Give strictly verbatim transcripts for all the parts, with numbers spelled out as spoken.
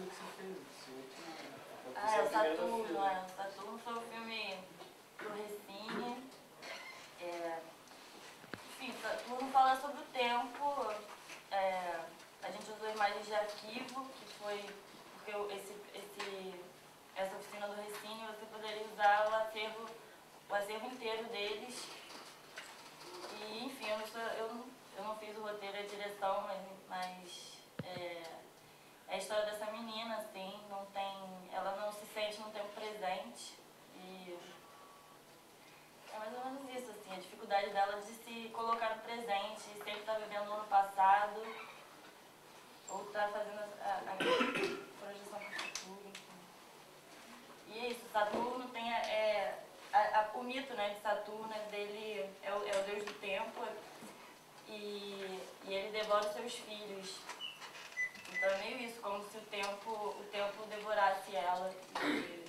que você fez? Esse último... Ah, é o Saturno, é. O Saturno foi o filme do Recine. É... Enfim, o Saturno fala sobre o tempo. É... A gente usou imagens de arquivo, que foi porque esse, esse, essa oficina do Recine, você poderia usar o acervo, o acervo inteiro deles. E, enfim, eu não, sou, eu não, eu não fiz o roteiro e a direção, mas, mas é, é a história dessa menina, assim, não tem, ela não se sente no tempo presente. E é mais ou menos isso, assim, a dificuldade dela de se colocar no presente, sempre estar vivendo no ano passado, ou estar fazendo a, a, a projeção para o futuro, enfim. E é isso, Saturno tem a, é, a, a, o mito, né, de Saturno, é dele, é o, é o deus do tempo, e, e ele devora os seus filhos. Então é meio isso, como se o tempo, o tempo devorasse ela. E,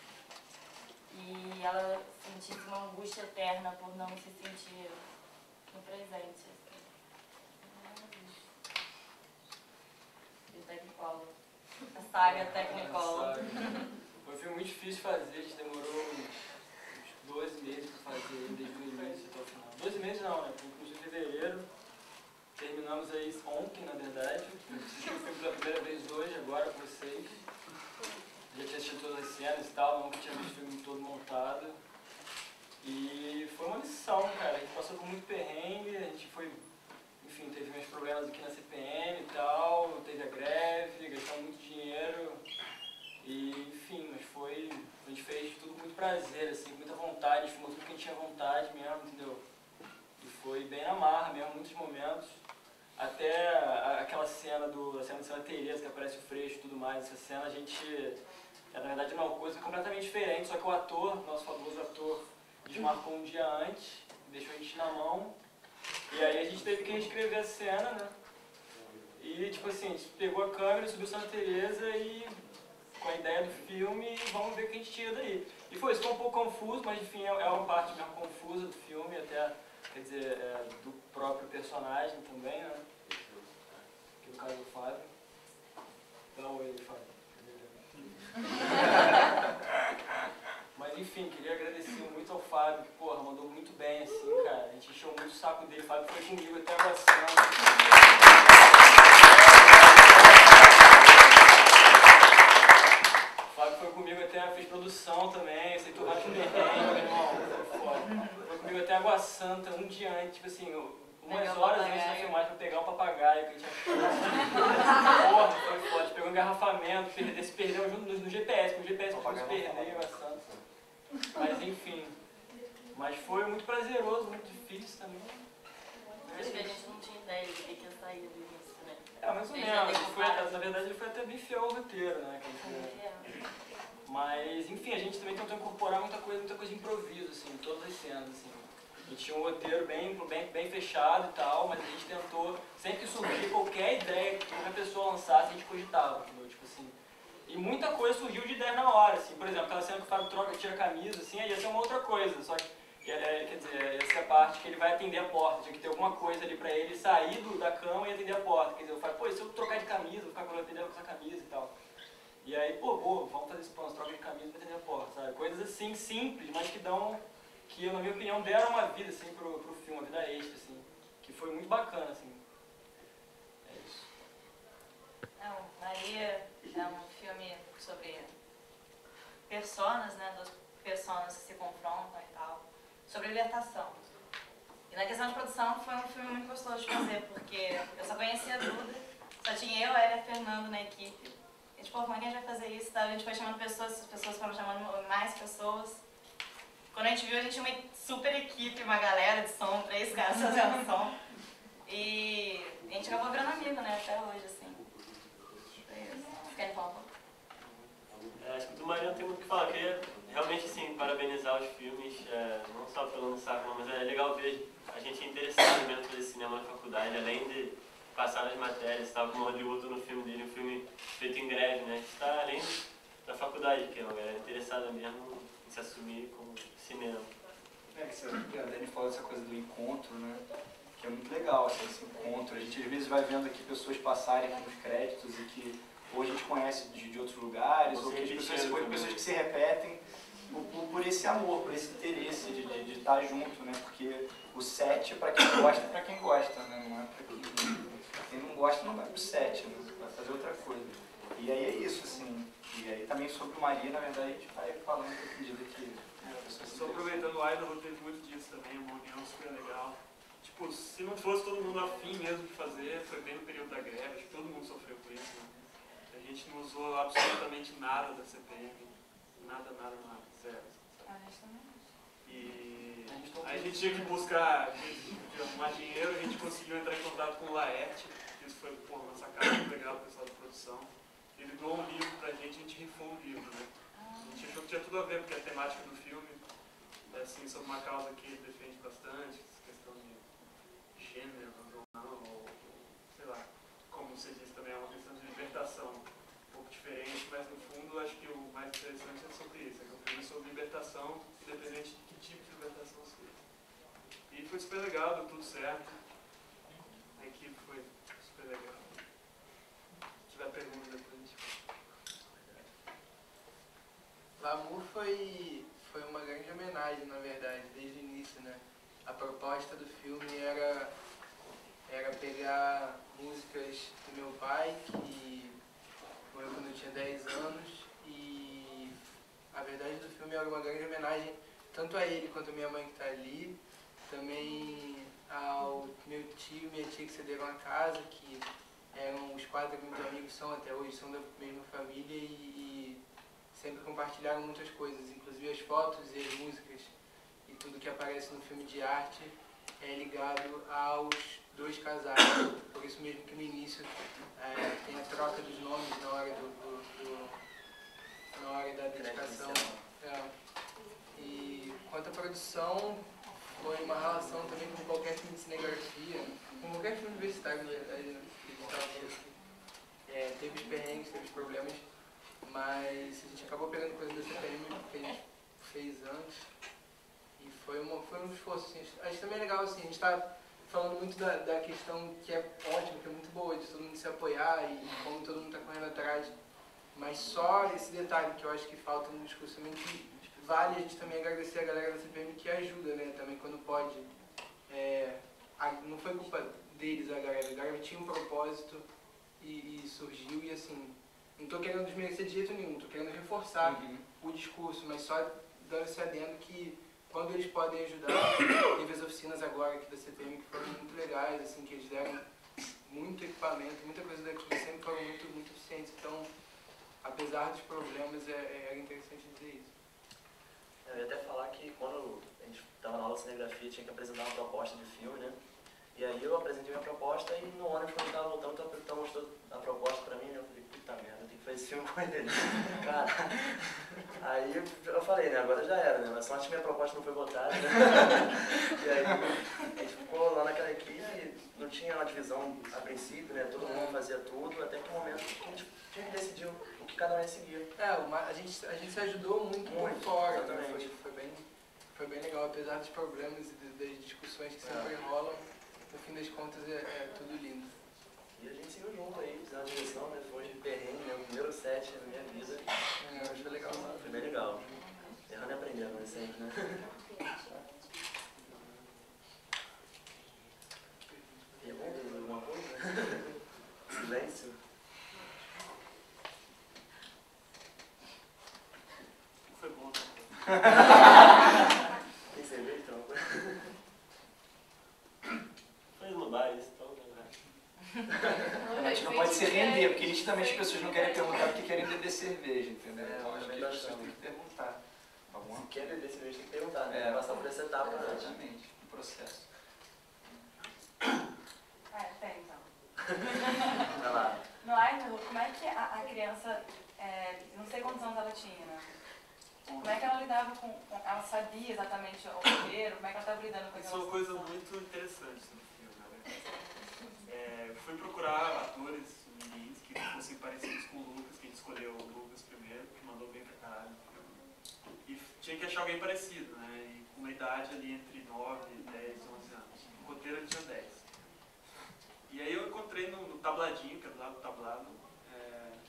e ela sentisse uma angústia eterna por não se sentir no presente. E o Technicolor. A saga Technicolor. Foi um filme muito difícil de fazer, a gente demorou uns doze meses para fazer ele, desde o início até o final. doze meses não, né? Começou em fevereiro. Terminamos aí ontem, na verdade. Assisti o filme pela primeira vez hoje, agora com vocês. Já tinha assistido todas as cenas e tal, nunca tinha visto o filme todo montado. E foi uma lição, cara. A gente passou por muito perrengue, a gente foi, enfim, teve meus problemas aqui na C P M e tal, teve a greve, gastamos muito dinheiro. E, enfim, mas foi, a gente fez tudo com muito prazer, assim, com muita vontade, a gente filmou tudo que a gente tinha vontade mesmo, entendeu? E foi bem na marra mesmo, muitos momentos. Até a, aquela cena do, a cena de Santa Teresa, que aparece o Freixo e tudo mais, essa cena a gente, na verdade, não é uma coisa completamente diferente, só que o ator, nosso famoso ator, desmarcou um dia antes, deixou a gente na mão, e aí a gente teve que reescrever a cena, né? E, tipo assim, a gente pegou a câmera, subiu Santa Teresa e com a ideia do filme, vamos ver o que a gente tira daí. E foi, isso foi um pouco confuso, mas enfim, é, é uma parte mesmo confusa do filme, até, quer dizer, é, do próprio personagem também, né? Que no caso é o Fábio. Dá um oi, Fábio. Mas enfim, queria agradecer muito ao Fábio, que, porra, mandou muito bem, assim, cara. A gente encheu muito o saco dele, o Fábio foi comigo até a vacina. Fez produção também, aceitou vários perrengues, meu irmão, foi foda. Foi comigo até Água Santa, um dia antes, tipo assim, umas horas antes da filmagem pra pegar o papagaio que a gente achou. Porra, foi foda, a gente pegou um engarrafamento, perde, se perdeu no, no G P S, porque o G P S não se perdeu em Água Santa. Mas enfim, mas foi muito prazeroso, muito difícil também. Acho que a gente não tinha ideia de que ia sair do início, né? É, mais ou menos, foi, na verdade ele foi até bem fiel ao roteiro, né? Mas, enfim, a gente também tentou incorporar muita coisa, muita coisa de improviso, assim, em todas as cenas, assim. A gente tinha um roteiro bem, bem, bem fechado e tal, mas a gente tentou, sempre que surgia qualquer ideia que qualquer pessoa lançasse, a gente cogitava, entendeu? Tipo assim. E muita coisa surgiu de ideia na hora, assim. Por exemplo, aquela cena que o Fábio troca, tira a camisa, assim, aí ia ser uma outra coisa, só que, é, quer dizer, essa é a parte que ele vai atender a porta, tinha que ter alguma coisa ali pra ele sair do, da cama e atender a porta. Quer dizer, eu falei, pô, e se eu trocar de camisa, vou ficar atendendo com essa camisa e tal. E aí, pô, pô, vamos fazer esse plano, troca de camisa pra atender a porta, sabe? Coisas assim, simples, mas que dão, que na minha opinião deram uma vida, assim, pro, pro filme, uma vida extra, assim, que foi muito bacana, assim. É isso. Não, Maria é um filme sobre personas, né, duas personas que se confrontam e tal, sobre libertação. E na questão de produção foi um filme muito gostoso de fazer, porque eu só conhecia a Duda, só tinha eu, ela e a Fernanda na equipe. A gente, pô, como é que a gente vai fazer isso? A gente foi chamando pessoas, as pessoas foram chamando mais pessoas. Quando a gente viu, a gente tinha uma super equipe, uma galera de som, três caras fazendo som. E a gente acabou virando amigo, né, até hoje, assim. Foi isso. Vocês querem falar um pouco? É, acho que do Maria não tem muito o que falar. Eu queria realmente, assim, parabenizar os filmes, é, não só pelo no saco, mas é legal ver a gente interessado mesmo fazer cinema na faculdade, além de passar nas matérias, estava com o Rodrigo no filme dele, um filme feito em greve, né? A gente está além da faculdade, que é uma galera interessada mesmo em se assumir como cinema. É, que a Dani falou dessa coisa do encontro, né? Que é muito legal, assim, esse encontro. A gente às vezes vai vendo aqui pessoas passarem com os créditos e que ou a gente conhece de, de outros lugares, Ou ou se que as pessoas, repetindo ou também. pessoas que se repetem por, por, por esse amor, por esse interesse de, de, de estar junto, né? Porque o set é para quem gosta, é para quem gosta, né? Não é para quem, quem não gosta não vai pro set, né? Vai fazer outra coisa. E aí é isso, assim. E aí também sobre o Maria, na verdade, a gente vai falando à medida que a pessoa se Só aproveitando o Idaho, teve muito disso também, uma união super legal. Tipo, se não fosse todo mundo afim mesmo de fazer, foi bem no período da greve, acho que todo mundo sofreu com isso, né? A gente não usou absolutamente nada da C P M, nada, nada, nada, zero. A gente também. E aí a gente tinha que buscar, de arrumar dinheiro, a gente conseguiu entrar em contato com o Laerte, que isso foi, porra, uma sacada muito legal do pessoal da produção. Ele doou um livro pra gente, a gente rifou um livro, né? A gente achou que tinha tudo a ver, porque a temática do filme é assim, sobre uma causa que ele defende bastante, essa questão de gênero ou não, ou sei lá, como você disse também, é uma questão de libertação um pouco diferente, mas no fundo acho que o mais interessante é sobre isso, é que o filme é sobre libertação, independente de que tipo de libertação seja. E foi super legal, deu tudo certo, a equipe foi super legal. Se tiver pergunta depois a gente... L'amour foi, foi uma grande homenagem, na verdade, desde o início, né? A proposta do filme era, era pegar músicas do meu pai, que morreu quando eu tinha dez anos, e a verdade do filme era uma grande homenagem tanto a ele quanto a minha mãe que está ali, também ao meu tio e minha tia que cederam a casa, que eram os quatro muitos amigos, são até hoje, são da mesma família e, e sempre compartilharam muitas coisas, inclusive as fotos e as músicas e tudo que aparece no filme de arte é ligado aos dois casais. Por isso mesmo que no início é, tem a troca dos nomes na hora, do, do, do, na hora da dedicação. É. E quanto à produção, foi uma relação também com qualquer filme de cinegrafia, com qualquer filme universitário, na verdade, né? É, teve os perrengues, teve os problemas, mas a gente acabou pegando coisa da C P M que a gente fez antes e foi, uma, foi um esforço. Assim, acho também legal, assim, a gente está falando muito da, da questão que é ótima, que é muito boa, de todo mundo se apoiar e, e como todo mundo está correndo atrás, mas só esse detalhe que eu acho que falta no discurso também, que vale a gente também agradecer a galera da C P M que ajuda, né, também quando pode. É, a, não foi culpa deles a galera, a galera tinha um propósito e, e surgiu e assim... Não estou querendo desmerecer de jeito nenhum, estou querendo reforçar uhum. o discurso, mas só dando esse adendo que quando eles podem ajudar, teve as oficinas agora aqui da C P M que foram muito legais, assim, que eles deram muito equipamento, muita coisa daqui, sempre foram muito, muito eficientes. Então, apesar dos problemas, é, é, era interessante dizer isso. Eu ia até falar que quando a gente estava na aula de cinegrafia, tinha que apresentar uma proposta de filme, né? E aí eu apresentei minha proposta e no ônibus, quando eu estava voltando, o Capitão mostrou a proposta pra mim, eu falei, puta merda, eu tenho que fazer esse filme com ele. Cara, aí eu falei, né, agora já era, né, mas sorte que minha proposta não foi votada, né? E aí a gente ficou lá naquela equipe, não tinha uma divisão a princípio, né, todo mundo fazia tudo, até que o momento que a gente tinha que decidir o que cada um ia seguir. É, uma, a, gente, a gente se ajudou muito, muito por fora, né? foi, foi, bem, foi bem legal, apesar dos problemas e das discussões que sempre é. rolam. No fim das contas, é, é tudo lindo. E a gente seguiu junto aí, na direção, né? Foi de perrengue, né? O primeiro set da minha vida. É, acho que foi legal. Foi bem legal. Errando e aprendendo, né? Sempre, né? Perguntas, alguma coisa? Silêncio? Foi bom. Tem cerveja, então? Faz no bar isso, então, A gente não pode se render, porque nitidamente as pessoas não querem perguntar porque querem beber cerveja, entendeu? É, então acho que verdade, as pessoas têm que perguntar. Alguma? Se quer beber cerveja, tem que perguntar, né? É, passar por essa etapa, né? Exatamente, o processo. Ah, tem então. Vai lá. No Idaho, como é que a, a criança, é, não sei quantos anos ela tinha, né? Como é que ela lidava com, com ela sabia exatamente o roteiro, como é que ela estava lidando com Isso aquela é uma coisa situação? muito interessante no filme, né? É, eu fui procurar atores mirins que fossem parecidos com o Lucas, que a gente escolheu o Lucas primeiro, que mandou bem pra caralho no filme. E tinha que achar alguém parecido, né? E com uma idade ali entre nove, dez, onze anos. O roteiro ele tinha dez. E aí eu encontrei no, no tabladinho, que é do lado do tablado, é,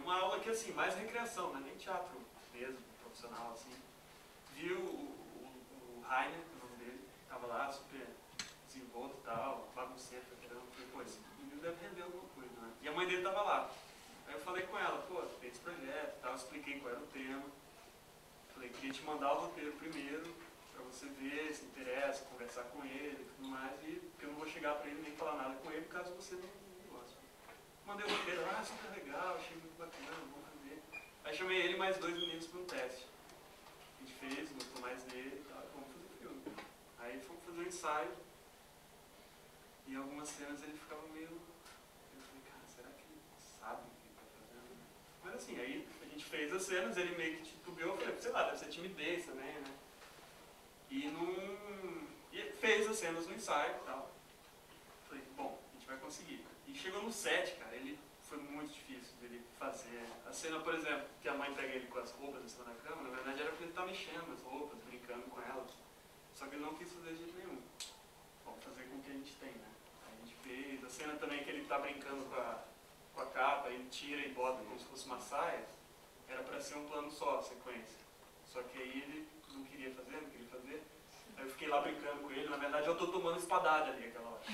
uma aula que, assim, mais recreação, não é nem teatro mesmo, profissional, assim. Viu o, o, o Rainer, o nome dele, tava lá, super desenvolto e tal, bagunceiro, falei, pô, esse menino deve render alguma coisa, né? E a mãe dele tava lá. Aí eu falei com ela, pô, tem esse projeto e tal, expliquei qual era o tema. Falei, queria te mandar o roteiro primeiro, pra você ver, se interessa, conversar com ele e tudo mais, e porque eu não vou chegar pra ele nem falar nada com ele, caso você não goste. Mandei o roteiro, ah, super legal, achei muito bacana, vamos fazer. Aí chamei ele e mais dois meninos para um teste. A gente fez, gostou mais dele e tal, vamos fazer o filme. Aí fomos fazer um ensaio, e em algumas cenas ele ficava meio... Eu falei, cara, será que ele sabe o que ele tá fazendo? Mas assim, aí a gente fez as cenas, ele meio que titubeou, eu falei, sei lá, deve ser timidez também, né? E, num... e fez as cenas no ensaio e tal. Falei, bom, a gente vai conseguir. E chegou no set, cara, ele foi muito difícil dele fazer. A cena, por exemplo, que a mãe pega ele com as roupas em cima da cama, na verdade era porque ele tá mexendo nas roupas, brincando com elas. Só que ele não quis fazer de jeito nenhum. Vamos fazer com o que a gente tem, né? Aí a gente fez. A cena também que ele tá brincando com a, com a capa, ele tira e bota como se fosse uma saia, era pra ser um plano só, a sequência. Só que aí ele não queria fazer, não queria fazer. Aí eu fiquei lá brincando com ele, na verdade eu tô tomando espadada ali aquela hora.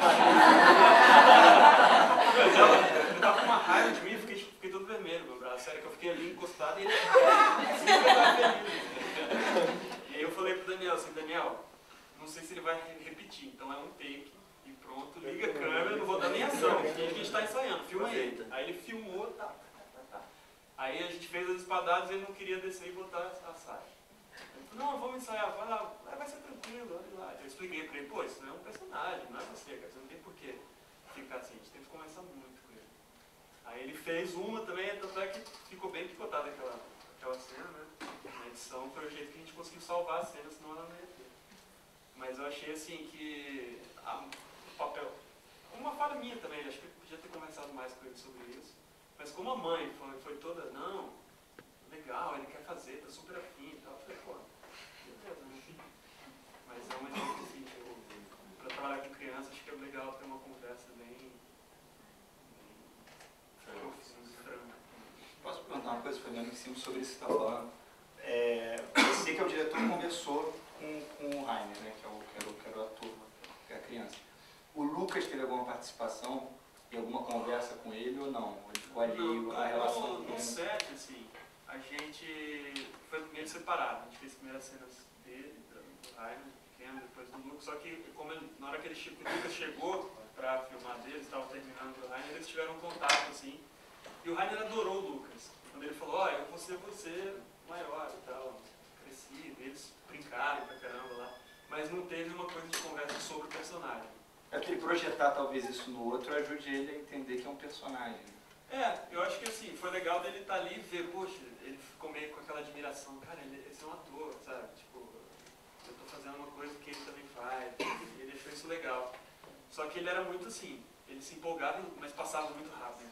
Eu tava com uma raiva de mim, fiquei, fiquei todo vermelho, meu braço. Sério que eu fiquei ali encostado e ele... E aí eu falei pro Daniel assim, Daniel, não sei se ele vai repetir, então é um take e pronto, liga a câmera, não vou dar nem ação, porque a gente tá ensaiando, filma ele. Aí ele filmou, tá, tá, tá, tá. Aí a gente fez as espadadas e ele não queria descer e botar a saia. Não, vamos ensaiar, vai lá, vai ser tranquilo, olha lá. Eu expliquei pra ele, pô, isso é um personagem, não é você, cara, você não tem por que ficar assim, a gente tem que conversar muito com ele. Aí ele fez uma também, tanto é que ficou bem picotada aquela, aquela cena, né? Na edição foi o jeito que a gente conseguiu salvar a cena, senão ela não ia ter. Mas eu achei assim que a, o papel, uma falha minha também, acho que eu podia ter conversado mais com ele sobre isso. Mas como a mãe foi, foi toda, não, legal, ele quer fazer, tá super afim e tal, eu falei, pô, beleza, né? Mas é uma coisa assim, eu, pra trabalhar com criança, acho que é legal ter uma conversa bem, bem franca. Posso perguntar uma coisa, Fernando, em cima sobre isso que você está falando? É, você que é o diretor conversou com, com o Rainer, né, que, é o, que, era o, que era o ator, que é a criança. O Lucas teve alguma participação em alguma conversa com ele ou não? Ele ficou alheio à relação no, no set, assim, a gente foi primeiro separado. A gente fez as primeiras cenas dele, do Rainer, pequeno, depois do Lucas. Só que como ele, na hora que ele, o Lucas chegou para filmar deles, estavam terminando do Rainer, eles tiveram um contato, assim. E o Rainer adorou o Lucas. Quando ele falou, ó, oh, eu vou ser você maior e tal, cresci, eles brincaram pra caramba lá. Mas não teve uma coisa de conversa sobre o personagem. É que ele projetar talvez isso no outro ajude ele a entender que é um personagem. É, eu acho que assim, foi legal dele estar ali e ver, poxa, ele ficou meio com aquela admiração, cara, ele, esse é um ator, sabe? Tipo, eu tô fazendo uma coisa que ele também faz, e ele achou isso legal. Só que ele era muito assim, ele se empolgava, mas passava muito rápido.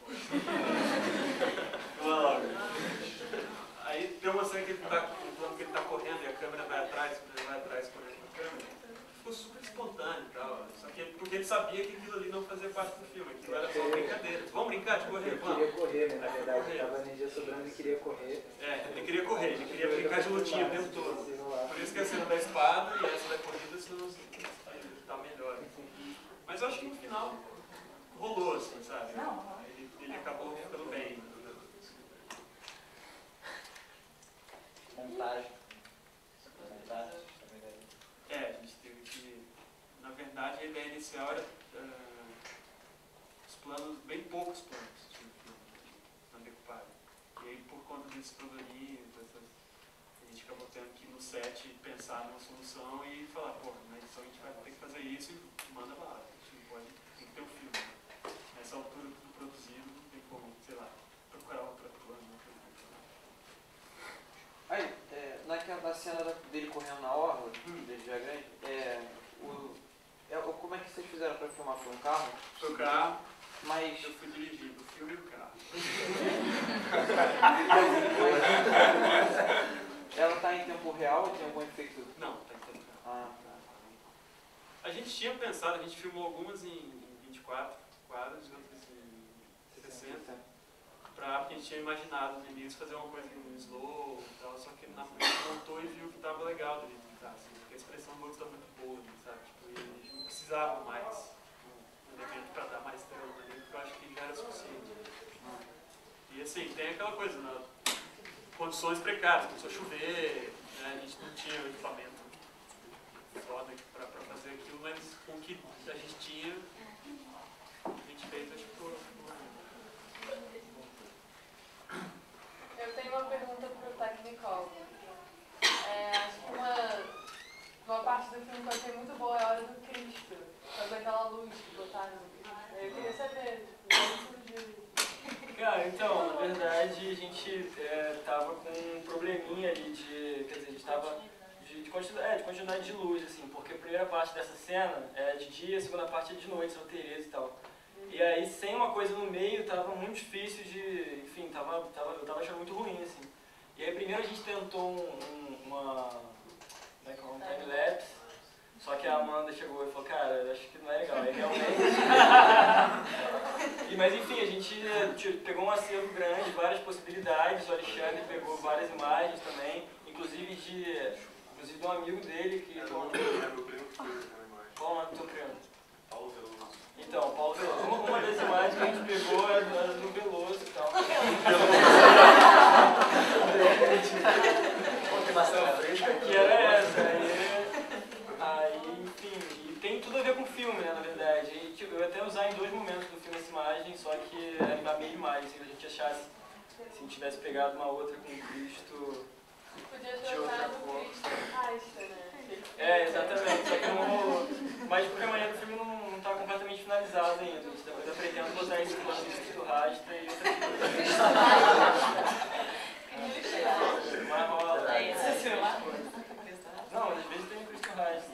Aí tem uma cena que ele tá, que ele tá correndo e a câmera vai atrás, ele vai atrás correndo com a câmera. Ficou super espontâneo e tal, só que ele, porque ele sabia que aquilo ali não fazia parte do filme, aquilo era só brincadeira. Vamos brincar de correr? Vamos. Ele queria correr, né? Na verdade, estava energia sobrando e queria correr. É, ele queria correr, ele queria brincar de lutinha o tempo todo. Por isso que a cena da espada e essa da corrida são tá melhor. Mas eu acho que no final rolou, assim, sabe? Ele, ele acabou ficando bem. Montagem. Montagem. É, a gente teve que... Na verdade, a ideia inicial era uh, os planos, bem poucos planos tinha no filme, na decupagem. E aí, por conta desses probleminhas, dessas, a gente acabou tendo que ir no set pensar numa solução e falar, pô, na edição a gente vai ter que fazer isso e manda lá. A gente não pode, tem que ter um filme. Nessa altura do produzido, não tem como, sei lá, procurar outro ator, não tem como. Aí, é, naquela na cena dele correndo na orla, hum. desde a grande, é, o, é, como é que vocês fizeram para filmar? Foi um carro? Foi o carro, mas... eu fui dirigindo o filme e o carro. Ela está em tempo real ou tem algum efeito? Não, está em tempo real. Ah, tá. A gente tinha pensado, a gente filmou algumas em, em vinte e quatro quadros e outras em sessenta. pra, porque a gente tinha imaginado no início fazer uma coisa no slow e tal, só que na frente a gente montou e viu que tava legal do jeito que tá, assim, porque a expressão do outro tá muito boa, sabe? Tipo, e a gente não precisava mais um elemento pra dar mais trama ali, porque eu acho que já era suficiente. E assim, tem aquela coisa, né? Condições precárias, começou a chover, né? A gente não tinha o equipamento foda pra, pra fazer aquilo, mas com o que a gente tinha, a gente fez, acho que foi. Eu tenho uma pergunta pro técnico. É, acho que uma, uma parte do filme que eu achei muito boa é a hora do Cristo, fazer aquela luz que botaram. Eu queria saber, tipo, como surgiu. Cara, então, na verdade, a gente é, tava com um probleminha ali de, quer dizer, a gente tava de, de, continuidade, é, de continuidade de luz, assim, porque a primeira parte dessa cena é de dia, a segunda parte é de noite, São Teresa e tal. E aí, sem uma coisa no meio, tava muito difícil de, enfim, tava, tava, eu tava achando muito ruim, assim. E aí, primeiro a gente tentou um, um, uma, como é que é, um time-lapse, só que a Amanda chegou e falou, cara, eu acho que não é legal, aí realmente... e, mas enfim, a gente tipo, pegou um acervo grande, várias possibilidades, o Alexandre pegou várias imagens também, inclusive de, inclusive de um amigo dele que... É do meu primo que fez uma imagem. Qual o nome do teu primo? Paulo Veloso. Então, Paulo Veloso. Uma, uma das imagens que a gente pegou era do, era do Veloso e tal. Que era essa. Aí, aí, enfim, e tem tudo a ver com o filme, né, na verdade. E, tipo, eu ia até usar em dois momentos do filme essa imagem, só que era a mesma imagem, se a gente achasse, se a gente tivesse pegado uma outra com Cristo Podia de outra trocar no cor. Cristo rasta, né? É, exatamente, só que não rolou. Mas de qualquer maneira o filme não, não tá completamente finalizado ainda. A gente depois tá pretendendo botar isso no Cristo Rasta e outra coisa. Mas rola. Não, às vezes tem Cristo Rasta.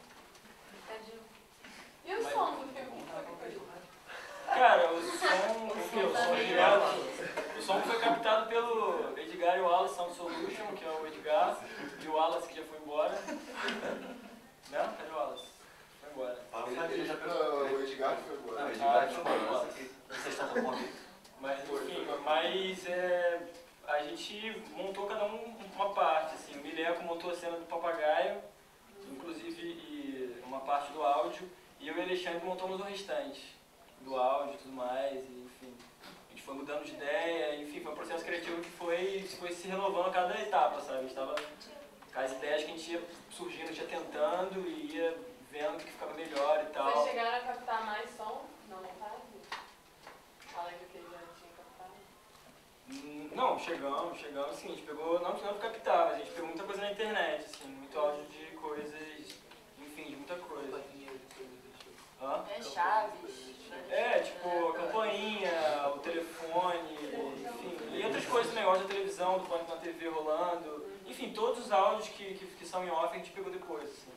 E o som do filme? Cara, o som, o que? O som original, o som foi captado pelo Edgar e o Wallace Sound Solution, que é o Edgar, e o Wallace que já foi embora. Né? Cadê o Wallace? Foi embora. O Edgar foi embora. Não, o Edgar foi embora. Vocês estão com convite? Mas, enfim, mas é, a gente montou cada um uma parte, assim, o Mileco montou a cena do papagaio, inclusive e uma parte do áudio, e eu e o Alexandre montamos o restante do áudio e tudo mais, e, enfim, a gente foi mudando de ideia, enfim, foi um processo criativo que foi, foi se renovando a cada etapa, sabe? A gente estava com as ideias que a gente ia surgindo, a gente ia tentando e ia vendo o que ficava melhor e tal. Vocês chegaram a captar mais som na montagem? Além do que já tinha captado? Hum, Não, chegamos, chegamos, assim, a gente pegou, não precisamos captar, mas a gente pegou muita coisa na internet, assim, muito áudio de coisas, enfim, de muita coisa. Hã? É Chaves. É, tipo, a campainha, o telefone, enfim, e outras coisas também, áudio da televisão, do pânico na T V rolando, enfim, todos os áudios que, que, que são em off a gente pegou depois, assim.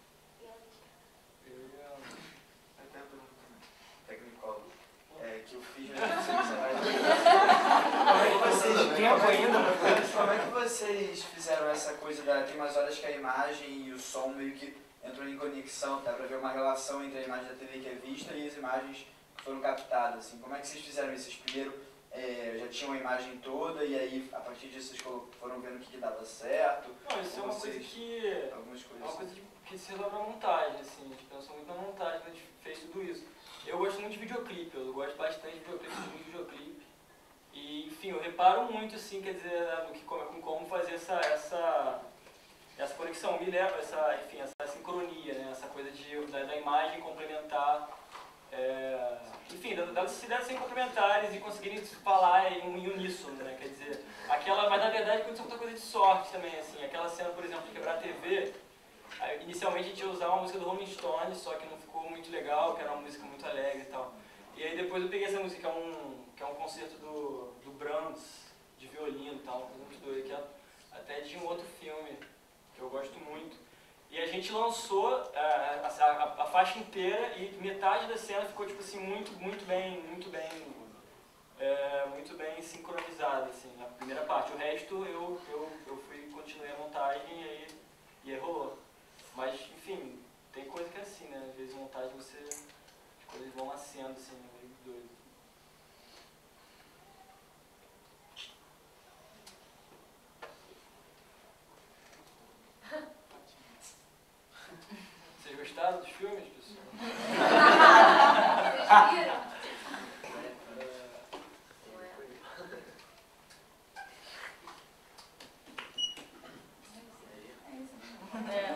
Até a pergunta também. Técnico, é, que eu fiz na Como é que vocês, tempo ainda, como é que vocês fizeram essa coisa da, tem umas horas que a imagem e o som meio que entram em conexão, dá pra ver uma relação entre a imagem da T V que é vista e as imagens que foram captadas, assim, como é que vocês fizeram isso? Vocês primeiro é, já tinham a imagem toda e aí a partir disso vocês foram vendo o que, que dava certo? Não, isso é uma coisa que, algumas coisas é uma coisa que se resolve na montagem, assim, a gente pensou muito na montagem quando a gente fez tudo isso. Eu gosto muito de videoclipe, eu gosto bastante de videoclipe, de videoclipe. E, enfim, eu reparo muito, assim, quer dizer, no que, com como fazer essa, essa, essa conexão, me leva, essa, enfim, essa sincronia, né, essa coisa de, da, da imagem complementar, é, enfim, das cidades serem complementares e conseguirem falar em, em uníssono, né, quer dizer, aquela, mas na verdade aconteceu muita coisa de sorte também, assim, aquela cena, por exemplo, de quebrar a T V, inicialmente a gente ia usar uma música do Rolling Stones, só que não ficou muito legal, que era uma música muito alegre e tal. E aí depois eu peguei essa música, que é um, que é um concerto do, do Brahms, de violino e tal, uma coisa muito doida, que é até de um outro filme, que eu gosto muito. E a gente lançou a, a, a, a faixa inteira e metade da cena ficou tipo assim, muito, muito bem, muito bem, é, muito bem sincronizada, assim, a primeira parte. O resto eu, eu, eu fui, continuei a montagem e aí, e aí rolou. Mas, enfim, tem coisa que é assim, né? Às vezes montagem você, as coisas vão nascendo, assim, meio doido. É.